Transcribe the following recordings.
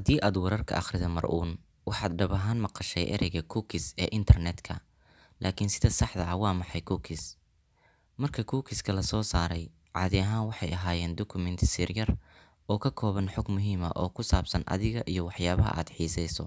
Haddii aad wararka akhrido mar uun, waxaad dhab ahaan maqashay ereyga cookies ee internetka. Laakiin sida saxda ah waa maxay cookies? Marka cookies-ka la soo saaray, caadi ahaan waxay ahaayeen dukumeenti sir yar oo ka kooban xog muhiim ah oo ku saabsan adiga iyo waxyaabaha aad xiisayso.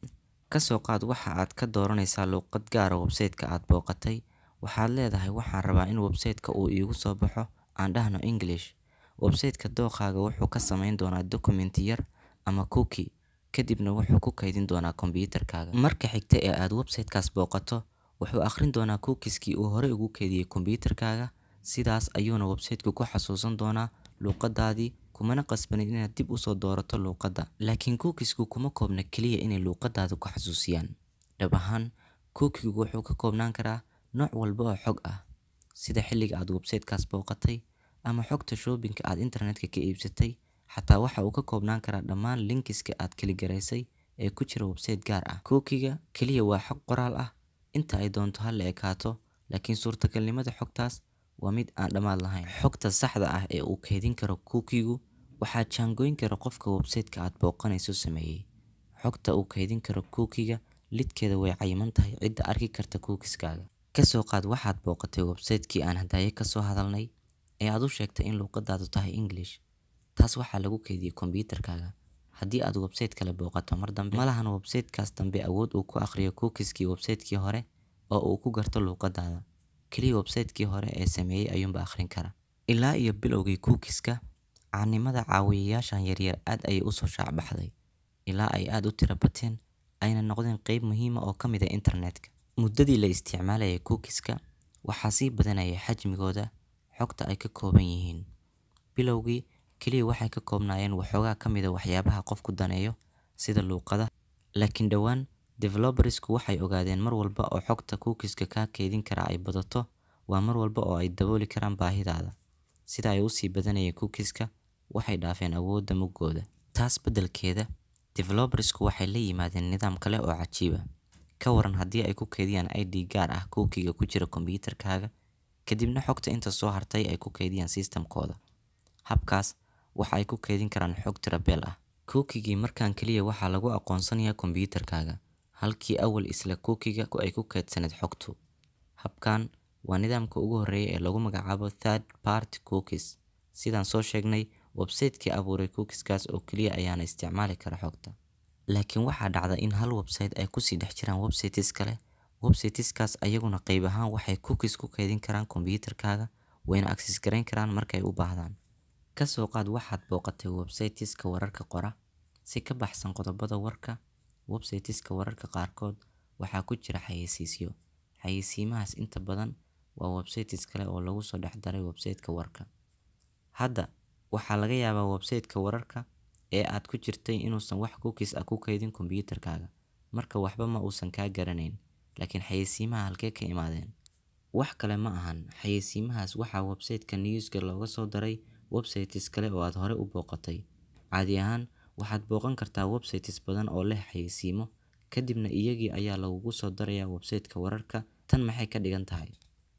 Ka soo qaad waxa aad ka dooranaysaa luqad gaar ah website-ka aad booqatay. Waxaad leedahay waxaan rabaa in website-ka uu iigu soo baxo aan dhahno English. Website-ka dookhaaga wuxuu ka samayn doonaa dukumeenti yar ama cookie, kadibna wuxuu ku kaydin doonaa kombiyuutarkaaga. Marka xigta ee aad website-kaas booqato, wuxuu akhrin doonaa cookies-kii uu horey ugu kaydiyay kombiyuutarkaaga. Sidaas ayuuna website-ku ku xasuusan doonaa luqadaadii, kumana qasbanin inaad dib u soo doorato luqadda. Laakiin cookies-ku kuma koobna kaliya inay luqadaada ku xasuusiyaan. Dhab ahaan, cookie-gu wuxuu ka koobnaan karaa nooc walba oo xog ah, sida xilliga aad website-kaas booqatay ama xogta shopping-ka aad internetka ka iibsatay. Xataa waxa uu ka koobnaan karaa dhammaan linkiska aad kaligareysay ee ku jira website gaar ah. Cookie-ga kaliya waa xog qoraal ah, inta ay doonto ha la ekaato, laakiin suurtagalnimada xogtaas waa mid aan dhammaad lahayn. Xogta saxda ah ee uu kaydin karo cookie-gu waxaa jaangoyn kara qofka website-ka aad booqanayso sameeyay. Xogta uu kaydin karo cookie-ga lidkeeda way cayiman tahay cidda arki karta cookies-kaaga. Ka soo qaad waxaad booqatay website-kii aan hadaaye ka soo hadalnay ee aad u sheegtay in luqadaadu tahay English. Taas waxaa lagu kaydiyay kombiyuutarkaaga. Haddii aad website kale booqato mar dambe, ma lahan website-kaas dambe awood uu ku akhriyo cookies-kii website-kii hore oo uu ku garto luqadaada. Kaliya website-kii hore ee sameeyay ayuunba akhrin kara. Ilaa iyo bilowgii cookies-ka, caanimada caawiyeyaashan yaryar aad ayay u soo shaac baxday, ilaa ay aad u tiro bateen ayna noqdeen qayb muhiim ah oo ka mid ah internetka. Muddadii la isticmaalayay cookies-ka, waxaa sii badanayay xajmigooda, xogta ay ka kooban yihiin. Bilowgii, kaliya waxay ka koobnaayeen waxoogaa ka mid ah waxyaabaha qofku daneeyo, sida luqada. Laakiin dhowaan, developersku waxay ogaadeen mar walba oo xogta cookies-ka kaa kaydin kara ay badato, waa mar walba oo ay dabooli karaan baahidaada. Sida ay u sii badanayeen cookies-ka, waxay dhaafeen awoodda muggooda. Taas beddelkeeda, developersku waxay la yimaadeen nidaam kale oo cajiib ah. Ka waran haddii ay ku kaydiyaan ID gaar ah cookie-ga ku jira kombiyuutarkaaga, kadibna xogta inta soo hartay ay ku kaydiyaan system-kooda. Habkaas waxa ay ku kaydin karaan xog tirabeel ah. Cookie-gii markaan kaliya waxaa lagu aqoonsanayaa kombiyuutarkaaga, halkii awal isla cookie-ga ay ku kaydsaneed xogtu. Habkan waa nidaamka ugu horreeya ee lagu magacaabo third party cookies. Sidaan soo sheegnay, website-kii abuuray cookies-kaas oo kaliya ayaana isticmaali kara xogta. Laakiin waxaa dhacda in hal website ay ku sii dhex jiraan websites kale. Websiteskaas ayaguna qayb ahaan waxay cookies ku kaydin karaan kombiyuutarkaaga, wayna access garayn karaan markay u baahdaan. Ka soo qaad waxaad booqatay websiteska wararka qora. Si ka baxsan qodobada warka, websiteska wararka qaarkood waxaa ku jira xayeysiisyo. Xayeysiimahaas inta badan waa websites kale oo lagu soo dhex daray website-ka warka. Hadda, waxaa laga yaabaa website-ka wararka ee aad ku jirtay inuusan wax cookies ah ku kaydin kombiyuutarkaaga, marka waxba ma uusan kaa garanayn. Laakiin xayeysiimaha halkee ka imaadeen? Wax kale ma ahan. Xayeysiimahaas waxaa website-ka news-ga looga soo daray websites kale oo aad hore u booqatay. Caadi ahaan, waxaad booqan kartaa websites badan oo leh xayeysiimo, kadibna iyagii ayaa lagugu soo darayaa website-ka wararka. Tan maxay ka dhigan tahay?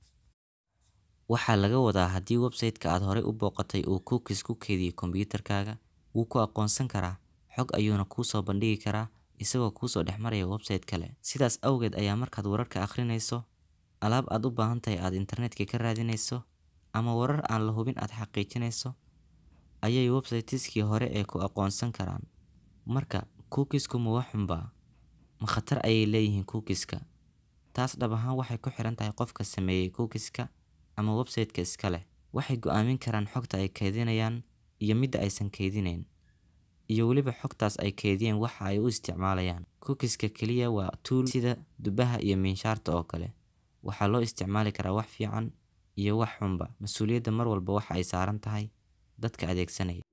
Waxaa laga wadaa haddii website-ka aad hore u booqatay uu cookies ku kaydiyay kombiyuutarkaaga, wuu ku aqoonsan karaa, xog ayuuna kuu soo bandhigi karaa isagoo kuu soo dhex maraya website kale. Sidaas awgeed ayaa markaad wararka akhrinayso, alaab aad u baahan tahay aad internetka ka raadinayso, ama warar aan la hubin aad xaqiijinayso, ayay websiteskii hore ee ku aqoonsan karaan. Marka, cookies-ku ma wax xunbaa? Ma khatar ayay leeyihiin cookies-ka? Taas dhab ahaan waxay ku xiran tahay qofka sameeyay cookies-ka ama website-ka iska leh. Waxay go'aamin karaan xogta ay kaydinayaan iyo midda aysan kaydinayn, iyo weliba xogtaas ay kaydiyeen waxa ay u isticmaalayaan. Cookies-ka kaliya waa tool sida dubaha iyo miinshaarta oo kale. Waxaa loo isticmaali karaa wax fiican iyo wax xunba. Mas'uuliyadda mar walba waxa ay saaran tahay dadka adeegsanaya.